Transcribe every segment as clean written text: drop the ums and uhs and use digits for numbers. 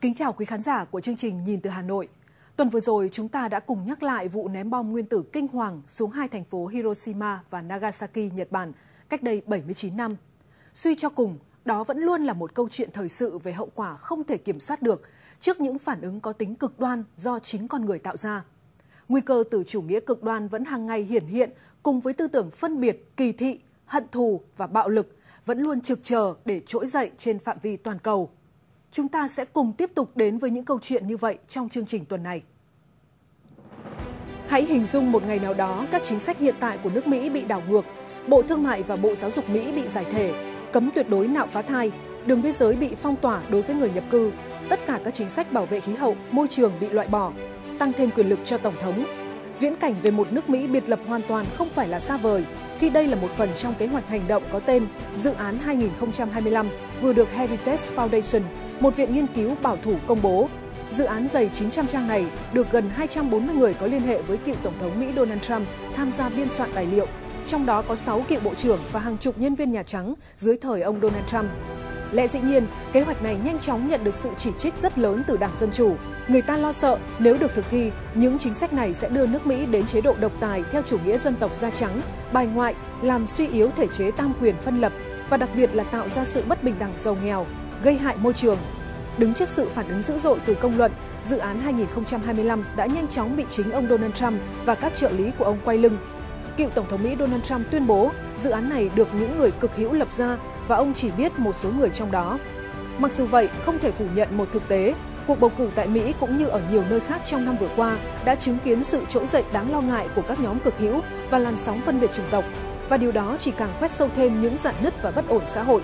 Kính chào quý khán giả của chương trình Nhìn từ Hà Nội. Tuần vừa rồi chúng ta đã cùng nhắc lại vụ ném bom nguyên tử kinh hoàng xuống hai thành phố Hiroshima và Nagasaki, Nhật Bản cách đây 79 năm. Suy cho cùng, đó vẫn luôn là một câu chuyện thời sự về hậu quả không thể kiểm soát được trước những phản ứng có tính cực đoan do chính con người tạo ra. Nguy cơ từ chủ nghĩa cực đoan vẫn hàng ngày hiển hiện cùng với tư tưởng phân biệt, kỳ thị, hận thù và bạo lực vẫn luôn trực chờ để trỗi dậy trên phạm vi toàn cầu. Chúng ta sẽ cùng tiếp tục đến với những câu chuyện như vậy trong chương trình tuần này. Hãy hình dung một ngày nào đó các chính sách hiện tại của nước Mỹ bị đảo ngược, Bộ Thương mại và Bộ Giáo dục Mỹ bị giải thể, cấm tuyệt đối nạo phá thai, đường biên giới bị phong tỏa đối với người nhập cư, tất cả các chính sách bảo vệ khí hậu, môi trường bị loại bỏ, tăng thêm quyền lực cho Tổng thống. Viễn cảnh về một nước Mỹ biệt lập hoàn toàn không phải là xa vời, khi đây là một phần trong kế hoạch hành động có tên Dự án 2025 vừa được Heritage Foundation, một viện nghiên cứu bảo thủ công bố. Dự án dày 900 trang này được gần 240 người có liên hệ với cựu Tổng thống Mỹ Donald Trump tham gia biên soạn tài liệu, trong đó có 6 cựu bộ trưởng và hàng chục nhân viên Nhà Trắng dưới thời ông Donald Trump. Lẽ dĩ nhiên, kế hoạch này nhanh chóng nhận được sự chỉ trích rất lớn từ Đảng Dân Chủ. Người ta lo sợ nếu được thực thi, những chính sách này sẽ đưa nước Mỹ đến chế độ độc tài theo chủ nghĩa dân tộc da trắng, bài ngoại, làm suy yếu thể chế tam quyền phân lập và đặc biệt là tạo ra sự bất bình đẳng giàu nghèo, gây hại môi trường. Đứng trước sự phản ứng dữ dội từ công luận, dự án 2025 đã nhanh chóng bị chính ông Donald Trump và các trợ lý của ông quay lưng. Cựu Tổng thống Mỹ Donald Trump tuyên bố dự án này được những người cực hữu lập ra và ông chỉ biết một số người trong đó. Mặc dù vậy, không thể phủ nhận một thực tế, cuộc bầu cử tại Mỹ cũng như ở nhiều nơi khác trong năm vừa qua đã chứng kiến sự trỗi dậy đáng lo ngại của các nhóm cực hữu và làn sóng phân biệt chủng tộc, và điều đó chỉ càng khoét sâu thêm những rạn nứt và bất ổn xã hội.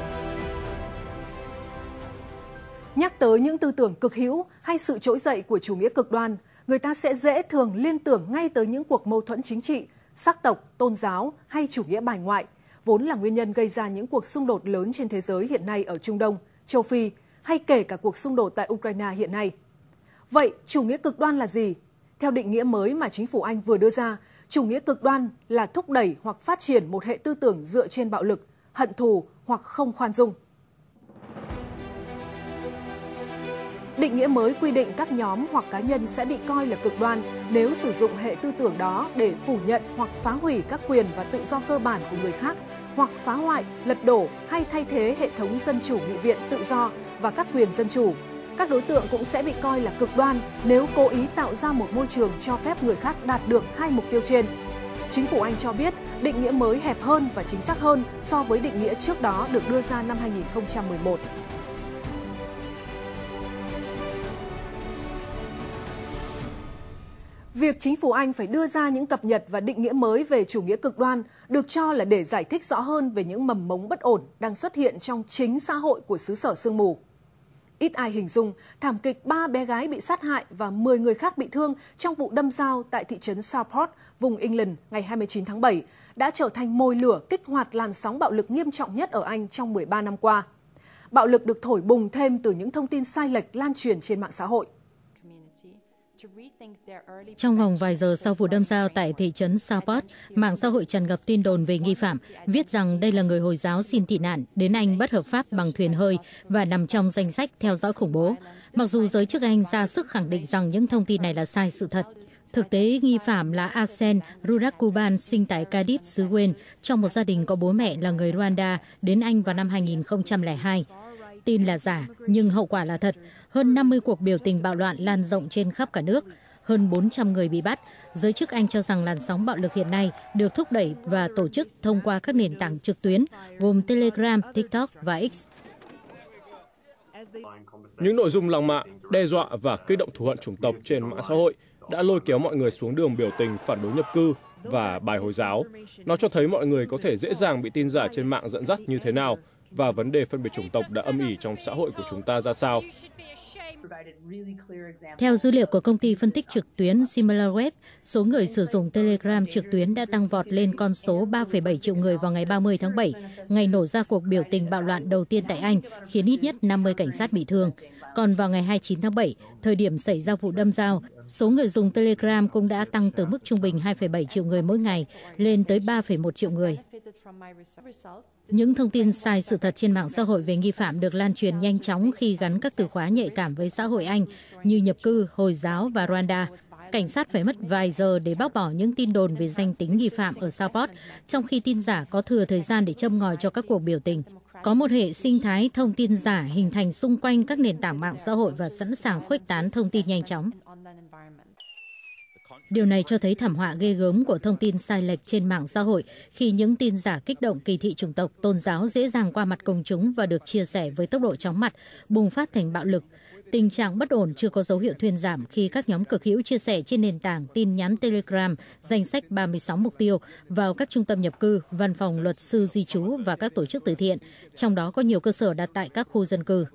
Nhắc tới những tư tưởng cực hữu hay sự trỗi dậy của chủ nghĩa cực đoan, người ta sẽ dễ thường liên tưởng ngay tới những cuộc mâu thuẫn chính trị, sắc tộc, tôn giáo hay chủ nghĩa bài ngoại, vốn là nguyên nhân gây ra những cuộc xung đột lớn trên thế giới hiện nay ở Trung Đông, châu Phi, hay kể cả cuộc xung đột tại Ukraine hiện nay. Vậy, chủ nghĩa cực đoan là gì? Theo định nghĩa mới mà chính phủ Anh vừa đưa ra, chủ nghĩa cực đoan là thúc đẩy hoặc phát triển một hệ tư tưởng dựa trên bạo lực, hận thù hoặc không khoan dung. Định nghĩa mới quy định các nhóm hoặc cá nhân sẽ bị coi là cực đoan nếu sử dụng hệ tư tưởng đó để phủ nhận hoặc phá hủy các quyền và tự do cơ bản của người khác, hoặc phá hoại, lật đổ hay thay thế hệ thống dân chủ nghị viện tự do và các quyền dân chủ. Các đối tượng cũng sẽ bị coi là cực đoan nếu cố ý tạo ra một môi trường cho phép người khác đạt được hai mục tiêu trên. Chính phủ Anh cho biết định nghĩa mới hẹp hơn và chính xác hơn so với định nghĩa trước đó được đưa ra năm 2011. Việc chính phủ Anh phải đưa ra những cập nhật và định nghĩa mới về chủ nghĩa cực đoan được cho là để giải thích rõ hơn về những mầm mống bất ổn đang xuất hiện trong chính xã hội của xứ sở sương mù. Ít ai hình dung thảm kịch 3 bé gái bị sát hại và 10 người khác bị thương trong vụ đâm dao tại thị trấn Southport, vùng England ngày 29 tháng 7 đã trở thành mồi lửa kích hoạt làn sóng bạo lực nghiêm trọng nhất ở Anh trong 13 năm qua. Bạo lực được thổi bùng thêm từ những thông tin sai lệch lan truyền trên mạng xã hội. Trong vòng vài giờ sau vụ đâm dao tại thị trấn Southport, mạng xã hội tràn ngập tin đồn về nghi phạm, viết rằng đây là người Hồi giáo xin tị nạn đến Anh bất hợp pháp bằng thuyền hơi và nằm trong danh sách theo dõi khủng bố. Mặc dù giới chức Anh ra sức khẳng định rằng những thông tin này là sai sự thật. Thực tế, nghi phạm là Arsen Rudakuban, sinh tại Cardiff, xứ Wales, trong một gia đình có bố mẹ là người Rwanda, đến Anh vào năm 2002. Tin là giả, nhưng hậu quả là thật. Hơn 50 cuộc biểu tình bạo loạn lan rộng trên khắp cả nước. Hơn 400 người bị bắt. Giới chức Anh cho rằng làn sóng bạo lực hiện nay được thúc đẩy và tổ chức thông qua các nền tảng trực tuyến, gồm Telegram, TikTok và X. Những nội dung lăng mạ, đe dọa và kích động thù hận chủng tộc trên mạng xã hội đã lôi kéo mọi người xuống đường biểu tình phản đối nhập cư và bài Hồi giáo. Nó cho thấy mọi người có thể dễ dàng bị tin giả trên mạng dẫn dắt như thế nào, và vấn đề phân biệt chủng tộc đã âm ỉ trong xã hội của chúng ta ra sao. Theo dữ liệu của công ty phân tích trực tuyến SimilarWeb, số người sử dụng Telegram trực tuyến đã tăng vọt lên con số 3,7 triệu người vào ngày 30 tháng 7, ngày nổ ra cuộc biểu tình bạo loạn đầu tiên tại Anh, khiến ít nhất 50 cảnh sát bị thương. Còn vào ngày 29 tháng 7, thời điểm xảy ra vụ đâm dao, số người dùng Telegram cũng đã tăng từ mức trung bình 2,7 triệu người mỗi ngày lên tới 3,1 triệu người. Những thông tin sai sự thật trên mạng xã hội về nghi phạm được lan truyền nhanh chóng khi gắn các từ khóa nhạy cảm với xã hội Anh như nhập cư, Hồi giáo và Rwanda. Cảnh sát phải mất vài giờ để bác bỏ những tin đồn về danh tính nghi phạm ở Southport, trong khi tin giả có thừa thời gian để châm ngòi cho các cuộc biểu tình. Có một hệ sinh thái thông tin giả hình thành xung quanh các nền tảng mạng xã hội và sẵn sàng khuếch tán thông tin nhanh chóng. Điều này cho thấy thảm họa ghê gớm của thông tin sai lệch trên mạng xã hội khi những tin giả kích động kỳ thị chủng tộc, tôn giáo dễ dàng qua mặt công chúng và được chia sẻ với tốc độ chóng mặt, bùng phát thành bạo lực. Tình trạng bất ổn chưa có dấu hiệu thuyên giảm khi các nhóm cực hữu chia sẻ trên nền tảng tin nhắn Telegram danh sách 36 mục tiêu vào các trung tâm nhập cư, văn phòng luật sư di trú và các tổ chức từ thiện, trong đó có nhiều cơ sở đặt tại các khu dân cư.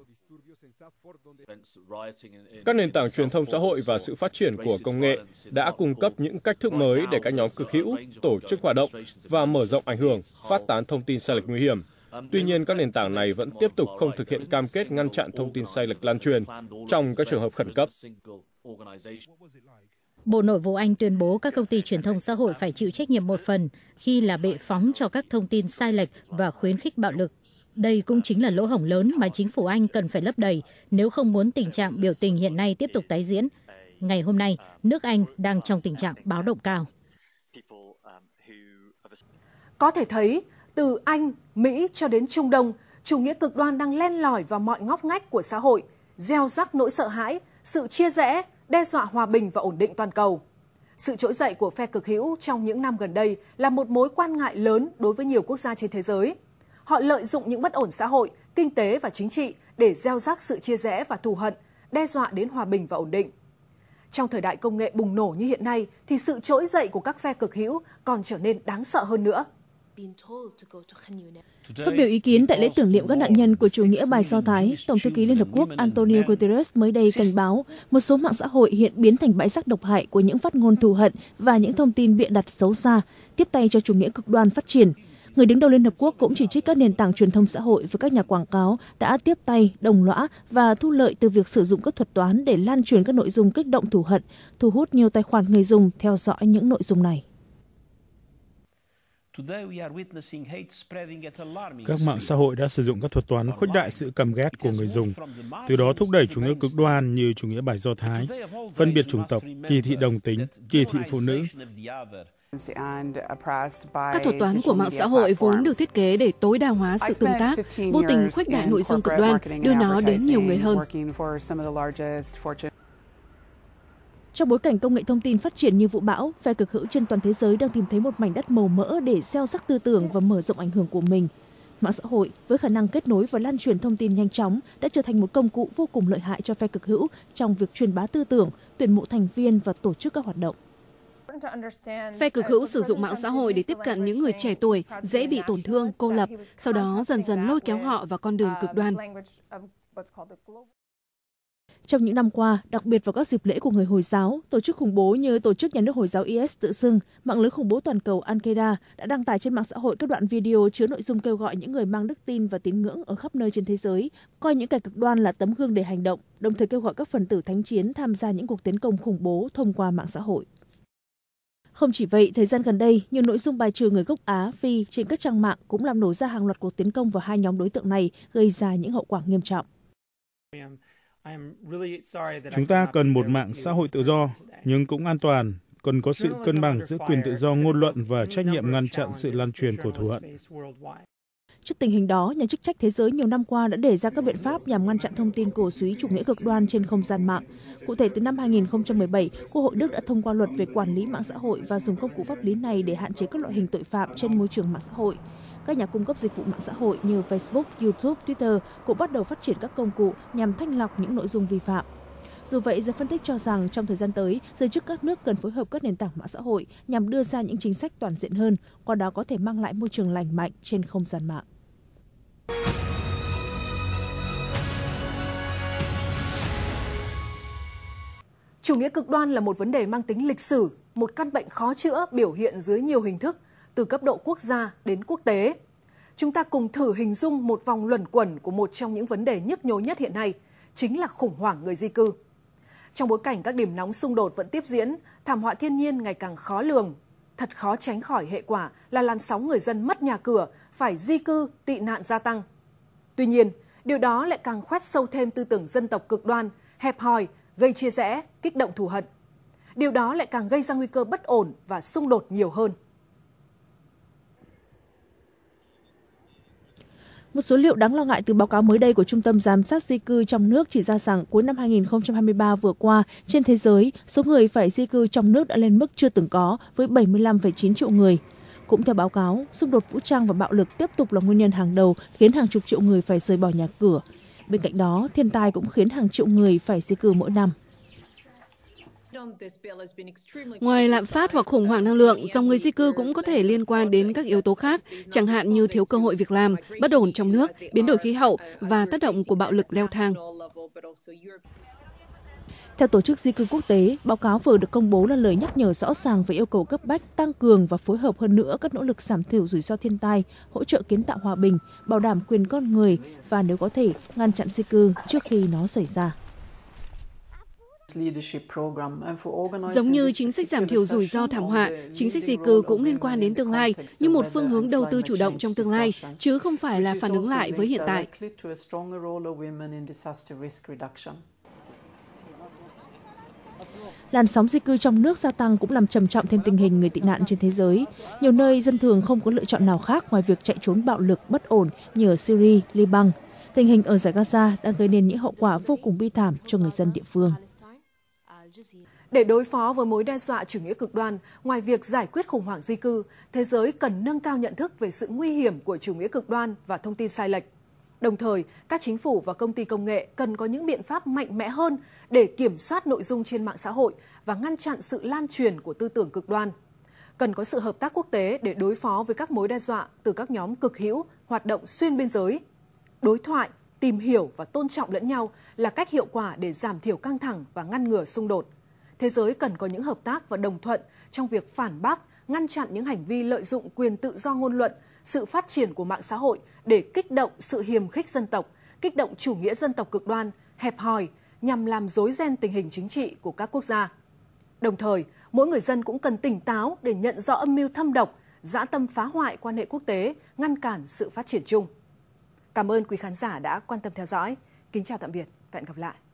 Các nền tảng truyền thông xã hội và sự phát triển của công nghệ đã cung cấp những cách thức mới để các nhóm cực hữu tổ chức hoạt động và mở rộng ảnh hưởng, phát tán thông tin sai lệch nguy hiểm. Tuy nhiên, các nền tảng này vẫn tiếp tục không thực hiện cam kết ngăn chặn thông tin sai lệch lan truyền trong các trường hợp khẩn cấp. Bộ Nội vụ Anh tuyên bố các công ty truyền thông xã hội phải chịu trách nhiệm một phần khi là bệ phóng cho các thông tin sai lệch và khuyến khích bạo lực. Đây cũng chính là lỗ hổng lớn mà chính phủ Anh cần phải lấp đầy nếu không muốn tình trạng biểu tình hiện nay tiếp tục tái diễn. Ngày hôm nay, nước Anh đang trong tình trạng báo động cao. Có thể thấy, từ Anh, Mỹ cho đến Trung Đông, chủ nghĩa cực đoan đang len lỏi vào mọi ngóc ngách của xã hội, gieo rắc nỗi sợ hãi, sự chia rẽ, đe dọa hòa bình và ổn định toàn cầu. Sự trỗi dậy của phe cực hữu trong những năm gần đây là một mối quan ngại lớn đối với nhiều quốc gia trên thế giới. Họ lợi dụng những bất ổn xã hội, kinh tế và chính trị để gieo rắc sự chia rẽ và thù hận, đe dọa đến hòa bình và ổn định. Trong thời đại công nghệ bùng nổ như hiện nay, thì sự trỗi dậy của các phe cực hữu còn trở nên đáng sợ hơn nữa. Phát biểu ý kiến tại lễ tưởng niệm các nạn nhân của chủ nghĩa bài Do Thái, Tổng thư ký Liên Hợp Quốc Antonio Guterres mới đây cảnh báo một số mạng xã hội hiện biến thành bãi rác độc hại của những phát ngôn thù hận và những thông tin bịa đặt xấu xa, tiếp tay cho chủ nghĩa cực đoan phát triển. Người đứng đầu Liên Hợp Quốc cũng chỉ trích các nền tảng truyền thông xã hội và các nhà quảng cáo đã tiếp tay, đồng lõa và thu lợi từ việc sử dụng các thuật toán để lan truyền các nội dung kích động thù hận, thu hút nhiều tài khoản người dùng theo dõi những nội dung này. Các mạng xã hội đã sử dụng các thuật toán khuếch đại sự căm ghét của người dùng, từ đó thúc đẩy chủ nghĩa cực đoan như chủ nghĩa bài Do Thái, phân biệt chủng tộc, kỳ thị đồng tính, kỳ thị phụ nữ. Các thuật toán của mạng xã hội vốn được thiết kế để tối đa hóa sự tương tác, vô tình khuếch đại nội dung cực đoan, đưa nó đến nhiều người hơn. Trong bối cảnh công nghệ thông tin phát triển như vũ bão, phe cực hữu trên toàn thế giới đang tìm thấy một mảnh đất màu mỡ để gieo rắc tư tưởng và mở rộng ảnh hưởng của mình. Mạng xã hội với khả năng kết nối và lan truyền thông tin nhanh chóng đã trở thành một công cụ vô cùng lợi hại cho phe cực hữu trong việc truyền bá tư tưởng, tuyển mộ thành viên và tổ chức các hoạt động. Phe cực hữu sử dụng mạng xã hội để tiếp cận những người trẻ tuổi, dễ bị tổn thương, cô lập, sau đó dần dần lôi kéo họ vào con đường cực đoan. Trong những năm qua, đặc biệt vào các dịp lễ của người Hồi giáo, tổ chức khủng bố như Tổ chức Nhà nước Hồi giáo IS tự xưng, mạng lưới khủng bố toàn cầu Al-Qaeda đã đăng tải trên mạng xã hội các đoạn video chứa nội dung kêu gọi những người mang đức tin và tín ngưỡng ở khắp nơi trên thế giới coi những kẻ cực đoan là tấm gương để hành động, đồng thời kêu gọi các phần tử thánh chiến tham gia những cuộc tiến công khủng bố thông qua mạng xã hội. Không chỉ vậy, thời gian gần đây, nhiều nội dung bài trừ người gốc Á, Phi trên các trang mạng cũng làm nổ ra hàng loạt cuộc tiến công vào hai nhóm đối tượng này, gây ra những hậu quả nghiêm trọng. Chúng ta cần một mạng xã hội tự do, nhưng cũng an toàn, cần có sự cân bằng giữa quyền tự do ngôn luận và trách nhiệm ngăn chặn sự lan truyền của thù hận. Trước tình hình đó, nhà chức trách thế giới nhiều năm qua đã đề ra các biện pháp nhằm ngăn chặn thông tin cổ súy chủ nghĩa cực đoan trên không gian mạng. Cụ thể, từ năm 2017, Quốc hội Đức đã thông qua luật về quản lý mạng xã hội và dùng công cụ pháp lý này để hạn chế các loại hình tội phạm trên môi trường mạng xã hội. Các nhà cung cấp dịch vụ mạng xã hội như Facebook, YouTube, Twitter cũng bắt đầu phát triển các công cụ nhằm thanh lọc những nội dung vi phạm. Dù vậy, giới phân tích cho rằng trong thời gian tới, giới chức các nước cần phối hợp các nền tảng mạng xã hội nhằm đưa ra những chính sách toàn diện hơn, qua đó có thể mang lại môi trường lành mạnh trên không gian mạng. Chủ nghĩa cực đoan là một vấn đề mang tính lịch sử, một căn bệnh khó chữa biểu hiện dưới nhiều hình thức, từ cấp độ quốc gia đến quốc tế. Chúng ta cùng thử hình dung một vòng luẩn quẩn của một trong những vấn đề nhức nhối nhất hiện nay, chính là khủng hoảng người di cư. Trong bối cảnh các điểm nóng xung đột vẫn tiếp diễn, thảm họa thiên nhiên ngày càng khó lường. thật khó tránh khỏi hệ quả là làn sóng người dân mất nhà cửa, phải di cư, tị nạn gia tăng. Tuy nhiên, điều đó lại càng khoét sâu thêm tư tưởng dân tộc cực đoan, hẹp hòi, gây chia rẽ, kích động thù hận. Điều đó lại càng gây ra nguy cơ bất ổn và xung đột nhiều hơn. Một số liệu đáng lo ngại từ báo cáo mới đây của Trung tâm Giám sát di cư trong nước chỉ ra rằng cuối năm 2023 vừa qua, trên thế giới, số người phải di cư trong nước đã lên mức chưa từng có với 75,9 triệu người. Cũng theo báo cáo, xung đột vũ trang và bạo lực tiếp tục là nguyên nhân hàng đầu khiến hàng chục triệu người phải rời bỏ nhà cửa. Bên cạnh đó, thiên tai cũng khiến hàng triệu người phải di cư mỗi năm. Ngoài lạm phát hoặc khủng hoảng năng lượng, dòng người di cư cũng có thể liên quan đến các yếu tố khác, chẳng hạn như thiếu cơ hội việc làm, bất ổn trong nước, biến đổi khí hậu và tác động của bạo lực leo thang. Theo Tổ chức Di cư Quốc tế, báo cáo vừa được công bố là lời nhắc nhở rõ ràng về yêu cầu cấp bách tăng cường và phối hợp hơn nữa các nỗ lực giảm thiểu rủi ro thiên tai, hỗ trợ kiến tạo hòa bình, bảo đảm quyền con người và nếu có thể ngăn chặn di cư trước khi nó xảy ra. Giống như chính sách giảm thiểu rủi ro thảm họa, chính sách di cư cũng liên quan đến tương lai, như một phương hướng đầu tư chủ động trong tương lai, chứ không phải là phản ứng lại với hiện tại. Làn sóng di cư trong nước gia tăng cũng làm trầm trọng thêm tình hình người tị nạn trên thế giới. Nhiều nơi dân thường không có lựa chọn nào khác ngoài việc chạy trốn bạo lực bất ổn như ở Syria, Liban. Tình hình ở Dải Gaza đang gây nên những hậu quả vô cùng bi thảm cho người dân địa phương. Để đối phó với mối đe dọa chủ nghĩa cực đoan, ngoài việc giải quyết khủng hoảng di cư, thế giới cần nâng cao nhận thức về sự nguy hiểm của chủ nghĩa cực đoan và thông tin sai lệch. Đồng thời, các chính phủ và công ty công nghệ cần có những biện pháp mạnh mẽ hơn để kiểm soát nội dung trên mạng xã hội và ngăn chặn sự lan truyền của tư tưởng cực đoan. Cần có sự hợp tác quốc tế để đối phó với các mối đe dọa từ các nhóm cực hữu, hoạt động xuyên biên giới. Đối thoại, tìm hiểu và tôn trọng lẫn nhau là cách hiệu quả để giảm thiểu căng thẳng và ngăn ngừa xung đột. Thế giới cần có những hợp tác và đồng thuận trong việc phản bác, ngăn chặn những hành vi lợi dụng quyền tự do ngôn luận, sự phát triển của mạng xã hội để kích động sự hiềm khích dân tộc, kích động chủ nghĩa dân tộc cực đoan, hẹp hòi, nhằm làm rối ren tình hình chính trị của các quốc gia. Đồng thời, mỗi người dân cũng cần tỉnh táo để nhận rõ âm mưu thâm độc, dã tâm phá hoại quan hệ quốc tế, ngăn cản sự phát triển chung. Cảm ơn quý khán giả đã quan tâm theo dõi. Kính chào tạm biệt và hẹn gặp lại.